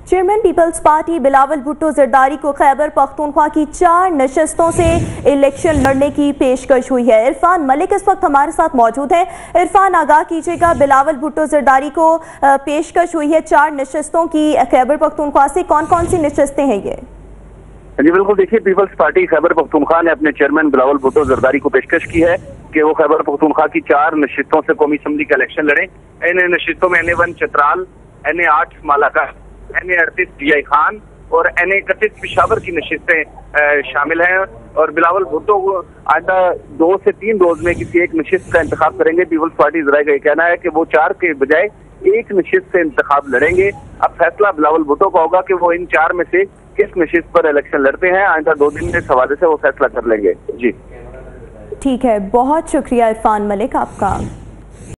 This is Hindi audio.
Chairman Peoples Party Bilawal Bhutto Zardari को खैबर पख्तूनख्वा की 4 नशस्तों से इलेक्शन लड़ने की पेशकश हुई है। इरफान मलिक इस वक्त हमारे साथ मौजूद हैं। इरफान, आगाह कीजिएगा, बिलावल भुट्टो जरदारी को पेशकश हुई है 4 नशस्तों की खैबर पख्तूनख्वा से। कौन कौन सी नशस्तें हैं ये? जी बिल्कुल, देखिए, पीपल्स पार्टी खैबर पख्तूनख्वा ने अपने चेयरमैन बिलावल भुट्टो जरदारी को पेशकश की है कि वो खैबर पख्तूनख्वा की 4 नशस्तों से कौमी असम्बली का इलेक्शन लड़े। इन नशस्तों में NA1 Chitral, NA8 Malacca, NA38 DI Khan और NA31 पिशावर की नशिस्तें शामिल हैं। और बिलावल भुट्टो को आइंदा 2 से 3 रोज में किसी एक नशिस्त का इंतखाब करेंगे। पीपल्स पार्टी जराये का कहना है कि वो 4 के बजाय एक नशिस्त से इंतखाब लड़ेंगे। अब फैसला बिलावल भुट्टो का होगा कि वो इन 4 में से किस नशिस्त पर इलेक्शन लड़ते हैं। आइंदा 2 दिन में इस हवाले से वो फैसला कर लेंगे। जी ठीक है, बहुत शुक्रिया इरफान मलिक आपका।